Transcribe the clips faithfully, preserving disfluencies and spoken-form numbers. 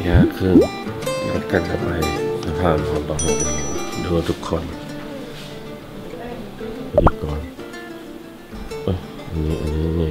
ยาครึ่งนัดกันจะไปสะพานของประหงดูทุกคนดีก่อนเอ้ยอันนี้อันนี้นี่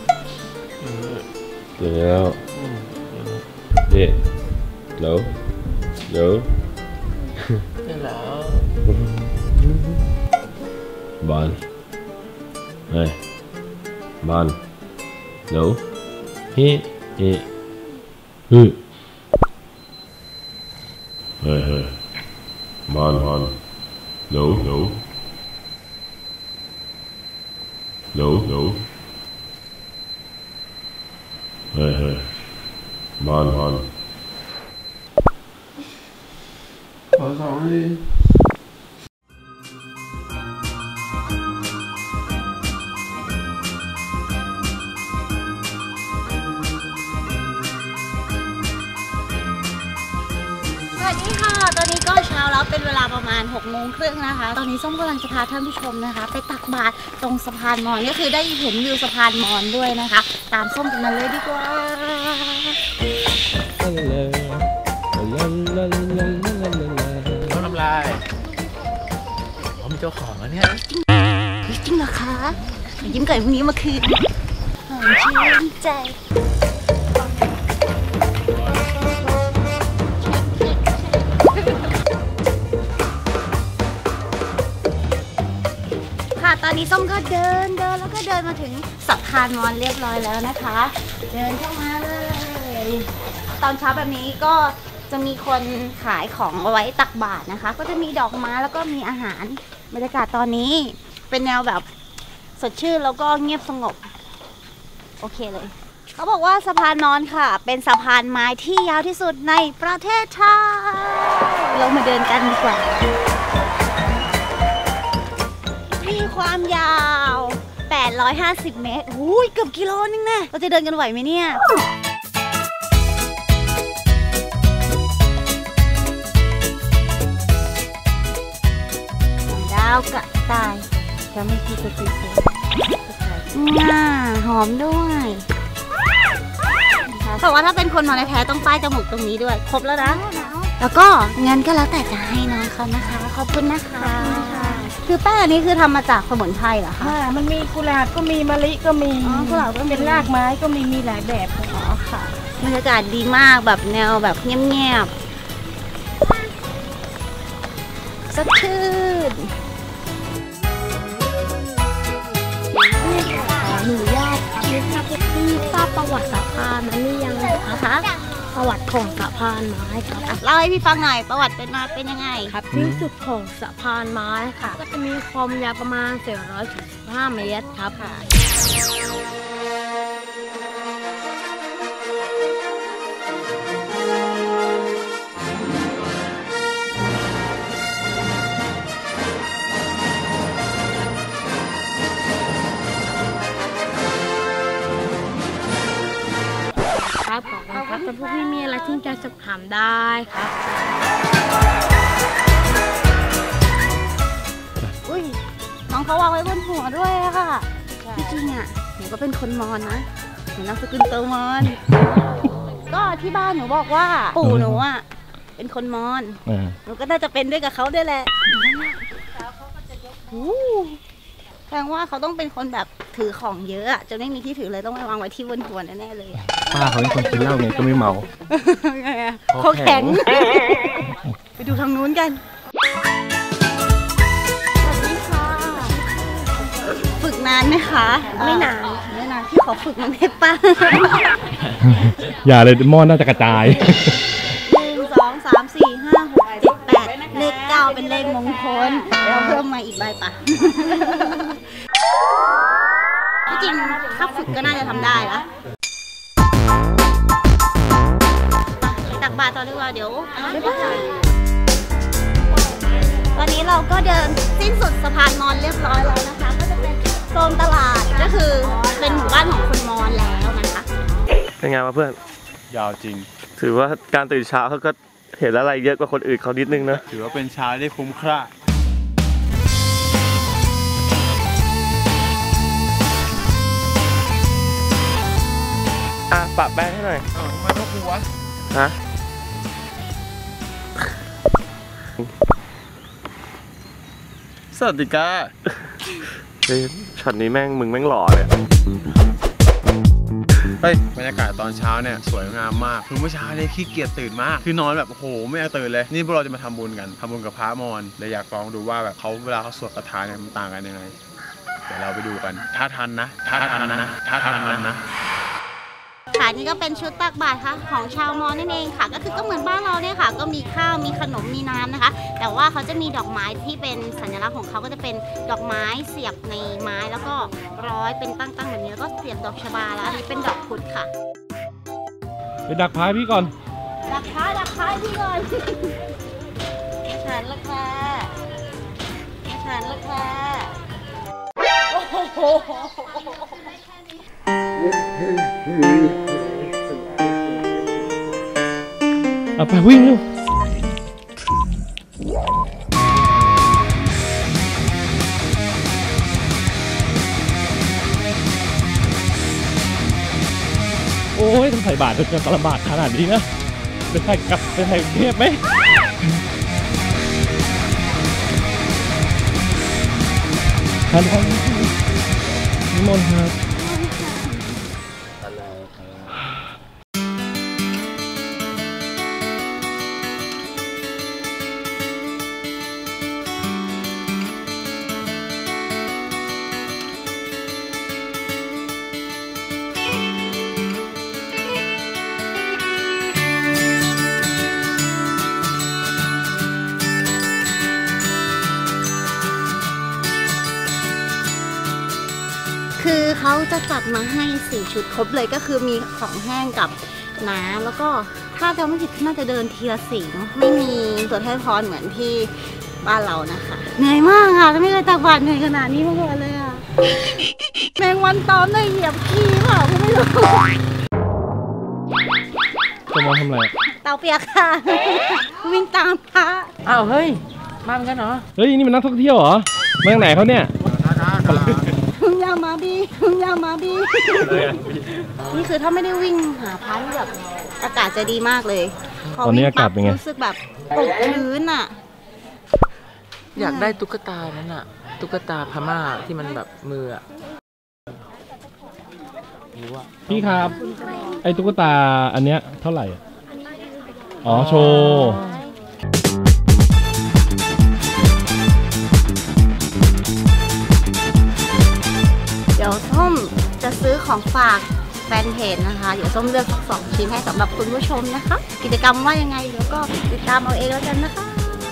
เจอแล้วเด็ดเดี๋ยวเดี๋ยวเดี๋ยวแล้วบอลเฮ้ยบอลเดี๋ยวเฮ้เฮ้ฮึเฮ้ยเฮ้ยบอลบอลเดี๋ยวเดี๋ยวเดี๋ยวเดี๋ยวเฮ้ยเฮ้ยบอลบอลขอสองดิสวัสดีค่ะตอนนี้ก็เช้าแล้วเป็นเวลาประมาณหกโมงครึ่งนะคะตอนนี้ส้มกำลังจะพาท่านผู้ชมนะคะไปตักบาตรตรงสะพานมอญก็คือได้เห็นวิวสะพานมอญด้วยนะคะตามส้มกันมาเลยดีกว่าน้ำลายผมเจ้าของแล้วเนี่ยจริงเหรอคะยิ้มไก่พรุ่งนี้มาคืนหอมชื่นใจค่ะตอนนี้ส้มก็เดินเดินแล้วก็เดินมาถึงสะพานมอญเรียบร้อยแล้วนะคะเดินเข้ามาเลยตอนเช้าแบบนี้ก็จะมีคนขายของเอาไว้ตักบาตรนะคะก็จะมีดอกไม้แล้วก็มีอาหารบรรยากาศตอนนี้เป็นแนวแบบสดชื่นแล้วก็เงียบสงบโอเคเลยเขาบอกว่าสะพานมอญค่ะเป็นสะพานไม้ที่ยาวที่สุดในประเทศไทยเรามาเดินกันดีกว่ามีความยาวแปดร้อยห้าสิบเมตรอุ้ยเกือบกิโลนึงแน่เราจะเดินกันไหวไหมเนี่ยดาวกระต่ายจะไม่คิดจะติดเลยน่าหอมด้วยแต่ว่าถ้าเป็นคนมอญแท้ต้องป้ายจมูกตรงนี้ด้วยครบแล้วนะแล้วก็เงินก็แล้วแต่จะให้น้องเขานะคะขอบคุณนะคะคือแป้งอันนี้คือทำมาจากสมุนไพรเหรอคะมันมีกุหลาบก็มีมะลิก็มีกุหลาบก็เป็นรากไม้ก็มีมีหลายแบบอ๋อค่ะบรรยากาศดีมากแบบแนวแบบเงียบๆสดชื่นหนูญาติที่ทราบประวัติสะพานนั้นหรือยังนะคะประวัติของสะพานไม้ครับเล่าให้พี่ฟังหน่อยประวัติเป็นมาเป็นยังไงครับที่สุดของสะพานไม้ค่ะก็จะมีความยาวประมาณสี่ร้อยสิบห้าเมตรครับครับขอบคุณครับแต่พวกพี่มีอะไรที่จะสอบถามได้ครับอุ้ยน้องเขาวางไว้บนหัวด้วยอะค่ะที่จริงอะหนูก็เป็นคนมอญนะหนูนามสกุลเตอร์มอญก็ที่บ้านหนูบอกว่าปู่หนูอะเป็นคนมอญหนูก็น่าจะเป็นด้วยกับเขาด้วยแหละแสดงว่าเขาต้องเป็นคนแบบถือของเยอะอะจะไม่มีที่ถือเลยต้องไปวางไว้ที่บนหัวแน่ๆเลยอะป้าเขาเป็นคนกินเหล้าไงก็ไม่เมาเขาแข็งไปดูทางนู้นกันสวัสดีค่ะฝึกนานไหมคะไม่นานไม่นานพี่ขอฝึกมันได้ป่ะอย่าเลยหม้อน่าจะกระจายหนึ่งสองสามสี่ห้าหกเจ็ดแปดเลขเก้าเป็นเลขมงคลเราเพิ่มมาอีกใบป่ะจริงถ้าฝึกก็น่าจะทำได้ละตักบาตรต่อดีกว่าเดี๋ยวตอนนี้เราก็เดินสิ้นสุดสะพานมอญเรียบร้อยแล้วนะคะก็จะเป็นโซนตลาดก็คือเป็นหมู่บ้านของคนมอญแล้วนะคะเป็นไงวะเพื่อนยาวจริงถือว่าการตื่นเช้าเขาก็เห็นอะไรเยอะกว่าคนอื่นเขานิดนึงนะถือว่าเป็นเช้าได้คุ้มค่าอ่ะปะแป้งให้หน่อยเออทำไมต้องกลัวฮะสวัสดีก้าเฮ้ยช็อตนี้แม่งมึงแม่งหล่อเลยเฮ้ยบรรยากาศตอนเช้าเนี่ยสวยงามมากคือเมื่อเช้าเนี่ยขี้เกียจตื่นมากคือนอนแบบโอ้โหไม่อยากตื่นเลยนี่พวกเราจะมาทำบุญกันทำบุญกับพระมอญเลยอยากลองดูว่าแบบเขาเวลาเขาสวดคาถาเนี่ยมันต่างกันยังไงเดี๋ยวเราไปดูกันถ้าทันนะถ้าทันนะถ้าทันนะค่ะนี่ก็เป็นชุดตักบาตรค่ะของชาวมอญนั่นเองค่ะก็คือก็เหมือนบ้านเราเนี่ยค่ะก็มีข้าวมีขนมมีน้ำนะคะแต่ว่าเขาจะมีดอกไม้ที่เป็นสัญลักษณ์ของเขาก็จะเป็นดอกไม้เสียบในไม้แล้วก็ร้อยเป็นตั้งๆแบบนี้แล้วก็เสียบดอกชบาแล้วอันนี้เป็นดอกพุธค่ะไปดักพายพี่ก่อนดักพายดักพายพี่ก่อนไม่ทันละค่ะไม่ทันละค่ะโอ้โหเอาไปวิ่งลูกโอ้ยต้องใส่บาทจะลำบากขนาดนี้นะไปใส่กลับไปใส่กรุงเทพไหมท่านท่านนิมนต์ครับคือเขาจะจัดมาให้สี่ชุดครบเลยก็คือมีของแห้งกับน้ำแล้วก็ถ้าจะไม่ผิดน่าจะเดินทีละสีเนาะไม่มีตัวแทนพรเหมือนที่บ้านเรานะคะเหนื่อยมากค่ะไม่เคยตักบาตรเหนื่อยขนาดนี้มาก่อนเลยอ่ะแมงวันตอมได้เหยียบขี้เปล่าไม่รู้จะมาทำอะไรเตาเปียกค่ะวิ่งตามพระอ้าวเฮ้ยมาเหมือนกันเหรอเฮ้ยนี่มันนักท่องเที่ยวเหรอเมืองไหนเขาเนี่ยพึ่งยามาบีพึ่งยามาบีนี่คือถ้าไม่ได้วิ่งหาพระแบบอากาศจะดีมากเลยตอนนี้อากาศเป็นไงรู้สึกแบบตกพื้นอ่ะอยากได้ตุ๊กตานั้นอ่ะตุ๊กตาพม่าที่มันแบบมืออ่ะพี่ครับไอ้ตุ๊กตาอันเนี้ยเท่าไหร่อ๋อโชว์เดี๋ยวส้มจะซื้อของฝากแฟนเพจนะคะเดี๋ยวส้มเลือกสักสองชิ้นให้สำหรับคุณผู้ชมนะคะกิจกรรมว่ายังไงเดี๋ยวก็ติดตามเอาเองแล้วกันนะคะ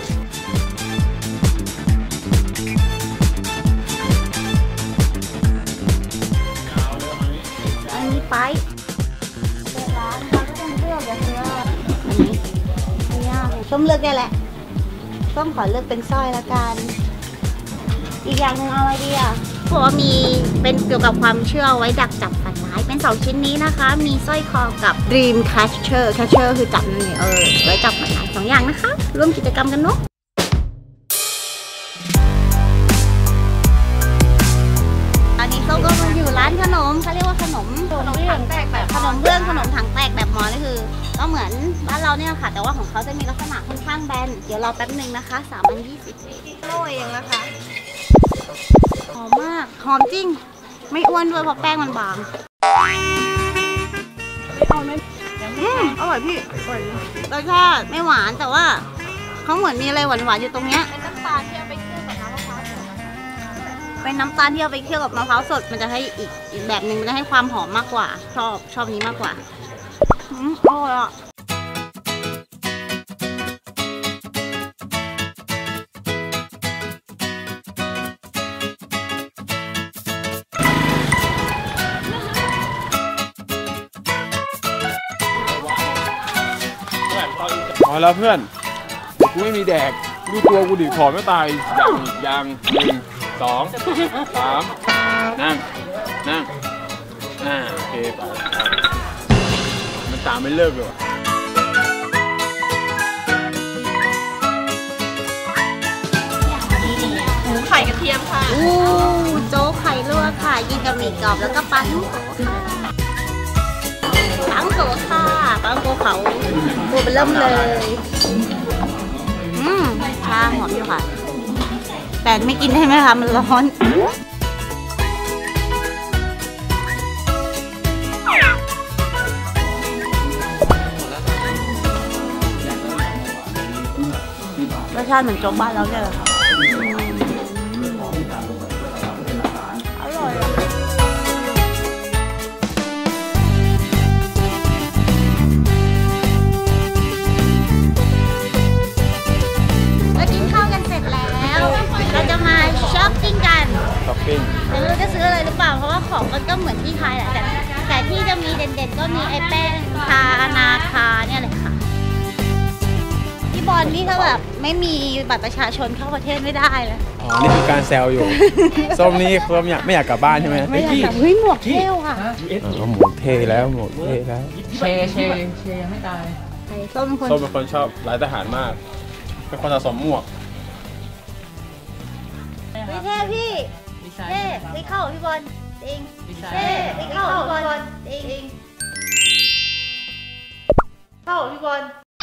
อันนี้ไปเปิดร้านค่ะก็ต้องเลือกอย่างเดียวอันนี้อันนี้ส้มเลือกได้แหละส้มขอเลือกเป็นสร้อยละกันอีกอย่างนึงเอาอะไรดีอ่ะเพราะว่ามีเป็นเกี่ยวกับความเชื่อไว้ดักจับฝันร้ายเป็นสองชิ้นนี้นะคะมีสร้อยคอกับ Dream Catcher Catcher คือจับนั่นเองเออไว้จับฝันร้ายสองอย่างนะคะร่วมกิจกรรมกันเนาะตอนนี้เขาก็มาอยู่ร้านขนมเขาเรียกว่าขนมขนมถังแตกแบบขนมเบื้องขนมถังแตกแบบมอญก็คือก็เหมือนบ้านเราเนี่ยค่ะแต่ว่าของเขาจะมีลักษณะค่อนข้างแบนเดี๋ยวรอแป๊บนึงนะคะสามพันยี่สิบโลเองนะคะหอมมากหอมจริงไม่อ้วนด้วยเพราะแป้งมันบางอืมอร่อยพี่รสชาติไม่หวานแต่ว่าเขาเหมือนมีอะไรหวานๆอยู่ตรงเนี้ยเป็นน้ำตาลที่เอาไปเคี่ยวกับน้ำมะพร้าวสดเป็นน้ำตาลที่เอาไปเคี่ยวกับมะพร้าวสดมันจะให้อีกอีกแบบหนึ่งมันจะให้ความหอมมากกว่าชอบชอบนี้มากกว่าอืมอร่อยอ่ะพอแล้วเพื่อนกูไม่มีแดกดูตัวกูดิขอไม่ตายยังยังหนึ่งสองสามนั่งนั่งอ่าโอเคไปมันตามไม่เลิกเลยหมูไข่กระเทียมค่ะอู้โจ๊กไข่ลวกค่ะกินกับหมี่กรอบแล้วก็ปลาท่องโกค่ะปลาท่องโกค่ะปลาท่องโกเขาตัวเป็นเริ่มเลยอืมชาหอมอยู่ค่ะ แต่ไม่กินได้ไหมคะมันร้อนรสชาติเหมือนโจ๊กบ้านเราเนี่ยแหละค่ะอร่อยแล้วกินข้าวกันเสร็จแล้วเราจะมาช้อปปิ้งกันช้อปปิ้งแต่ไม่รู้จะซื้ออะไรหรือเปล่าเพราะว่าของมันก็เหมือนที่ไทยแหละแต่แต่ที่จะมีเด่นๆก็มีไอ้แป้งทานาคาเนี่ยแหละค่ะพี่บอลนี่ถ้าแบบไม่มีบัตรประชาชนเข้าประเทศไม่ได้เลยอ๋อ นี่คือการแซวอยู่ ส้มนี่ส้มอยากไม่อยากกลับบ้านใช่ไหมไม่อยากแบบเฮ้ยหมวกเท่ค่ะอ๋อหมวกเท่แล้วหมวกเท่แล้วเชเชเชยังไม่ตายไอ้ส้มเป็นคนส้มเป็นคนชอบร้ายทหารมาก เป็นคนสะสมหมวกเฮ้ยเท่พี่เท่พี่เข้าพี่บอลจริงเท่พี่เข้าพี่บอลจริงเข้าพี่บอล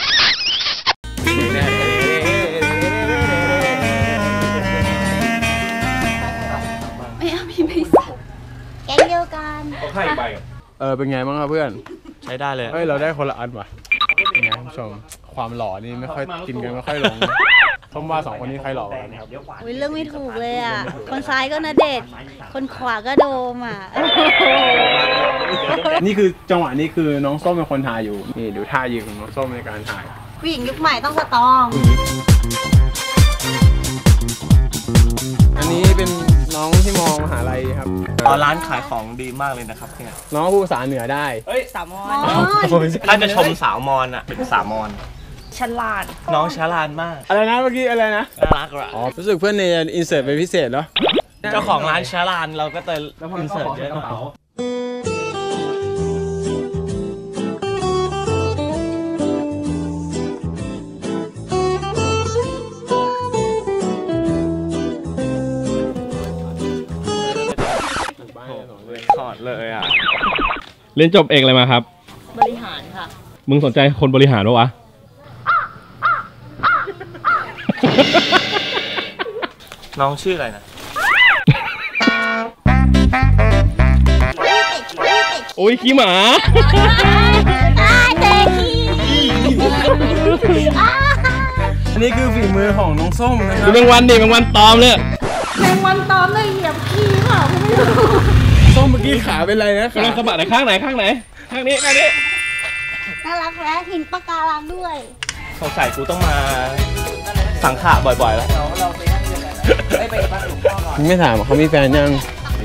ไม่เอาพี่ไม่ใส่แกงเดียวกันเออ เป็นไงบ้างครับเพื่อนใช้ได้เลยเฮ้ย เราได้คนละอันว่ะเป็นไงคุณผู้ชม ความหล่อนี่ไม่ค่อยกินกันไม่ค่อยลงส้มว่าสองคนนี้ใครหล่อกว่ากันครับอุ้ยเรื่องไม่ถูกเลยอ่ะ คนซ้ายก็ณเดชน์คนขวาก็โดมอ่ะนี่คือจังหวะนี้คือน้องส้มเป็นคนถ่ายอยู่ นี่ดูท่ายืนของน้องส้มในการถ่ายผู้หญิงยุคใหม่ต้องสตรองอันนี้เป็นน้องที่มองมหาลัยครับร้านขายของดีมากเลยนะครับเนี่ยน้องพูดภาษาเหนือได้เฮ้ยสามมอนอ๋อถ้าจะชมสาวมอนอ่ะเป็นสาวมอนฉลาดน้องฉลาดมากอะไรนะเมื่อกี้อะไรนะน่ารักอ่ะอ๋อ รู้สึกเพื่อนเนยอินเสิร์ตเป็นพิเศษเหรอเจ้าของร้านฉลาดเราก็เติมอินเสิร์ตเยอะหน่อยถอดเลยอ่ะเรียนจบเอกอะไรมาครับบริหารค่ะมึงสนใจคนบริหารปะวะน้องชื่ออะไรนะโอ้ยขี้หมาเจ๊ขี้อันนี้คือฝีมือของน้องส้มนะคดูรับแมงวันดิแมงวันตอมเลยแมงวันตอมเลยเหยียบขี้เปล่าไม่รู้ส้มเมื่อกี้ขาเป็นไรนะกำลังสะบัดไหนข้างไหนข้างไหน ข้างนี้ข้างนี้น่ารักแล้วหินปะการังด้วยสงสัยกูต้องมาสังขะบ่อยๆแล้วไม่ถามเขามีแฟนยัง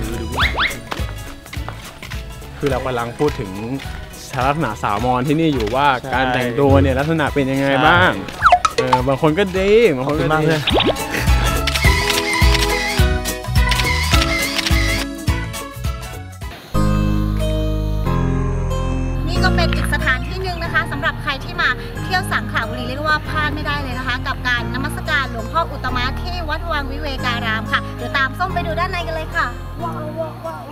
คือเรากำลังพูดถึงลักษณะสาวมอนที่นี่อยู่ว่าการแต่งตัวเนี่ยลักษณะเป็นยังไงบ้างเออบางคนก็ดีบางคนก็ดีนี่ก็เป็นอีกสถานที่หนึ่งนะคะสำหรับใครที่มาเที่ยวสังขละบุรีเรียกว่าพลาดไม่ได้เลยนะคะ กับการนมัสการหลวงพ่ออุตตมะที่วัดวังวิเวการามค่ะเดี๋ยวตามส้มไปดูด้านในกันเลยค่ะว้าวว้าวว้าว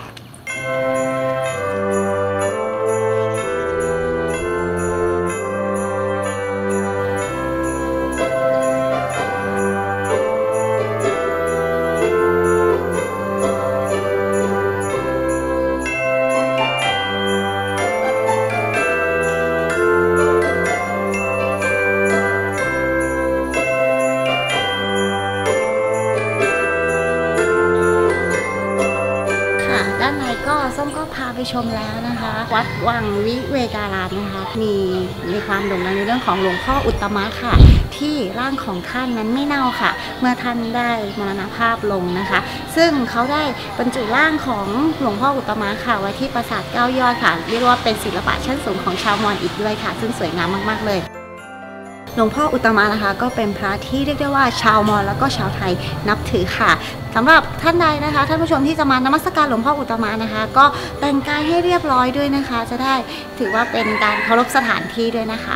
ส้มก็พาไปชมแล้วนะคะ วัดวังวิเวการามนะคะมีในความโด่งดังในเรื่องของหลวงพ่ออุตตมะค่ะที่ร่างของท่านนั้นไม่เน่าค่ะเมื่อท่านได้มรณภาพลงนะคะ ซึ่งเขาได้บรรจุร่างของหลวงพ่ออุตตมะค่ะไว้ที่ปราสาทเก้ายอดค่ะเรียกว่าเป็นศิลปะชั้นสูงของชาวมอญอีกด้วยค่ะซึ่งสวยงามมากๆเลยหลวงพ่ออุตตมะนะคะก็เป็นพระที่เรียกได้ว่าชาวมอญแล้วก็ชาวไทยนับถือค่ะสำหรับท่านใดนะคะท่านผู้ชมที่จะมานมัสการหลวงพ่ออุตตมะนะคะก็แต่งกายให้เรียบร้อยด้วยนะคะ จะได้ถือว่าเป็นการเคารพสถานที่ด้วยนะคะ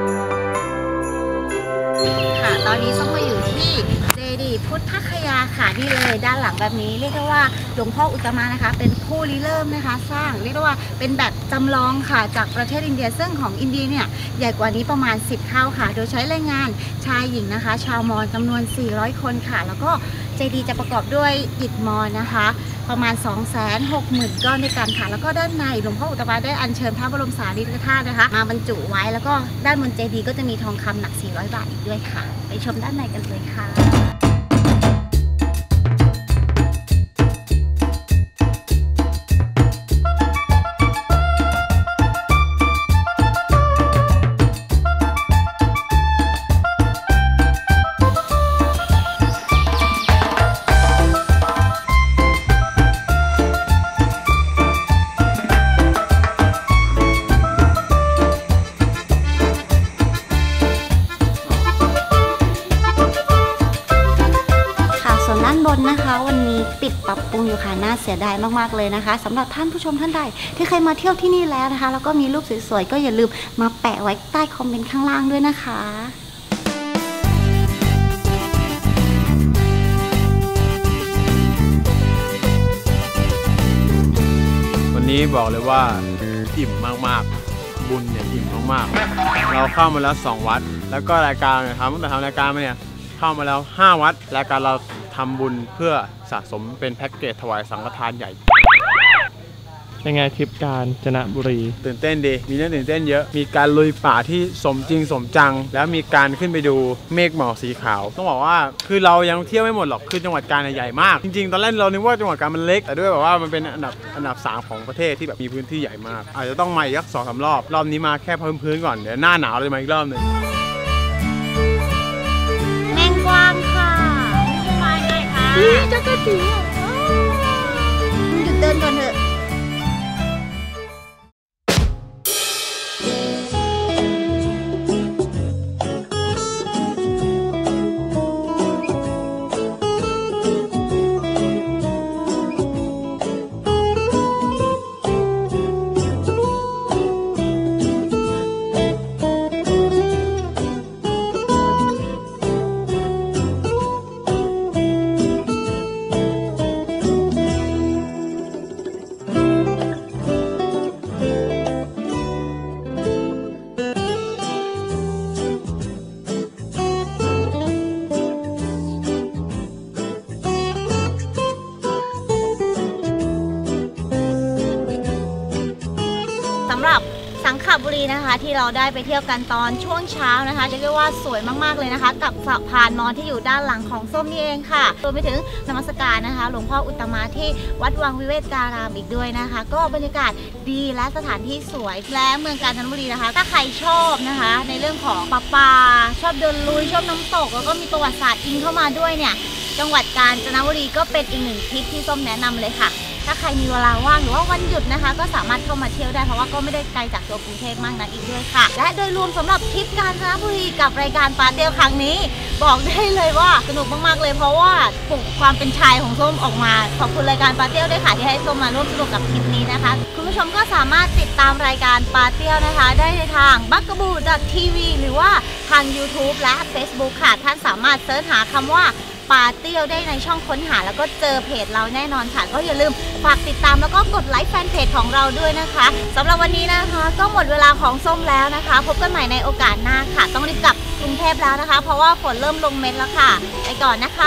ค่ะตอนนี้ส้มมาอยู่ที่เจดีย์พุทธคยาค่ะนี่เลยด้านหลังแบบนี้เรียกได้ว่าหลวงพ่ออุตตมะนะคะเป็นผู้ริเริ่มนะคะสร้างเรียกได้ว่าเป็นแบบจำลองค่ะจากประเทศอินเดียซึ่งของอินเดียเนี่ยใหญ่กว่านี้ประมาณสิบเท่าค่ะโดยใช้แรงงานชายหญิงนะคะชาวมอญจำนวนสี่ร้อยคนค่ะแล้วก็เจดีย์จะประกอบด้วยอิฐมอญนะคะประมาณ สองแสนหกหมื่น ก้อนด้วยกันค่ะแล้วก็ด้านในหลวงพ่ออุตตมะได้อัญเชิญพระบรมสารีริกธาตุนะคะมาบรรจุไว้แล้วก็ด้านบนเจดีย์ก็จะมีทองคำหนักสี่ร้อยบาทอีกด้วยค่ะไปชมด้านในกันเลยค่ะนะคะวันนี้ปิดปรับปรุงอยู่ค่ะน่าเสียดายมากๆเลยนะคะสำหรับท่านผู้ชมท่านใดที่เคยมาเที่ยวที่นี่แล้วนะคะแล้วก็มีรูปสวยๆก็อย่าลืมมาแปะไว้ใต้คอมเมนต์ข้างล่างด้วยนะคะวันนี้บอกเลยว่าอิ่มมากๆบุญเนี่ยอิ่มมากๆเราเข้ามาแล้วสองวัดแล้วก็รายการเนี่ยทำตั้งแต่ทำรายการมาเนี่ยเข้ามาแล้วห้าวัดรายการเราทำบุญเพื่อสะสมเป็นแพ็กเกจถวายสังฆทานใหญ่เป็นไงทริปกาญจนบุรีตื่นเต้นดีมีเรื่องตื่นเต้นเยอะมีการลุยป่าที่สมจริงสมจังแล้วมีการขึ้นไปดูเมฆหมอกสีขาวต้องบอกว่าคือเรายังเที่ยวไม่หมดหรอกคือจังหวัดกาญใหญ่มากจริงๆตอนแรกเรานึกว่าจังหวัดกาญมันเล็กแต่ด้วยแบบว่ามันเป็นอันดับอันดับสามของประเทศที่แบบมีพื้นที่ใหญ่มากอาจจะต้องมาอีกสักสองสามรอบรอบนี้มาแค่พื้นๆก่อนเดี๋ยวหน้าหนาวเลยมาอีกรอบนึงแมงกวางค่ะมาไงคะจักรจีหยุดเดินก่อนเถอะสำหรับสังขบุรีนะคะที่เราได้ไปเที่ยวกันตอนช่วงเช้านะคะจะเรียกว่าสวยมากๆเลยนะคะกับสะพานมอญที่อยู่ด้านหลังของส้มนี่เองค่ะรวมไปถึงนมัสการนะคะหลวงพ่ออุตตมะที่วัดวังวิเวกการามอีกด้วยนะคะก็บรรยากาศดีและสถานที่สวยและเมืองกาญจนบุรีนะคะถ้าใครชอบนะคะในเรื่องของป่าป่าชอบเดินลุยชอบน้ำตกแล้วก็มีประวัติศาสตร์อิงเข้ามาด้วยเนี่ยจังหวัดกาญจนบุรีก็เป็นอีกหนึ่งทริปที่ส้มแนะนำเลยค่ะถ้าใครมีเวลาว่างหรือว่าวันหยุดนะคะก็สามารถเข้ามาเที่ยวได้เพราะว่าก็ไม่ได้ไกลจากตัวกรุงเทพมากนักอีกด้วยค่ะและโดยรวมสำหรับทริปกาญจนบุรีกับรายการปาเตี้ยวครั้งนี้บอกได้เลยว่าสนุกมากๆเลยเพราะว่าปลุกความเป็นชายของส้มออกมาขอบคุณรายการปาเตี้ยวด้วยค่ะที่ให้ส้มมาร่วมสนุกกับทริปนี้นะคะคุณผู้ชมก็สามารถติดตามรายการปาเตี้ยวนะคะได้ในทาง บักกะบู ดอท ที วี หรือว่าทาง ยูทูบ และ เฟซบุ๊ก ค่ะท่านสามารถเสิร์ชหาคำว่าปาเตี้ยวได้ในช่องค้นหาแล้วก็เจอเพจเราแน่นอนค่ะก็อย่าลืมฝากติดตามแล้วก็กดไลค์แฟนเพจของเราด้วยนะคะสำหรับวันนี้นะคะก็หมดเวลาของส้มแล้วนะคะพบกันใหม่ในโอกาสหน้าค่ะต้องรีบกลับกรุงเทพแล้วนะคะเพราะว่าฝนเริ่มลงเม็ดแล้วค่ะไปก่อนนะคะ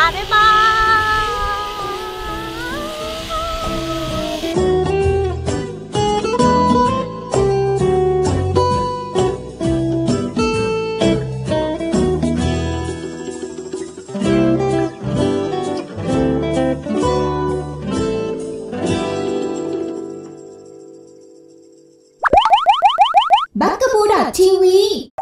บ๊ายบายบักกะบู ดอท ที วี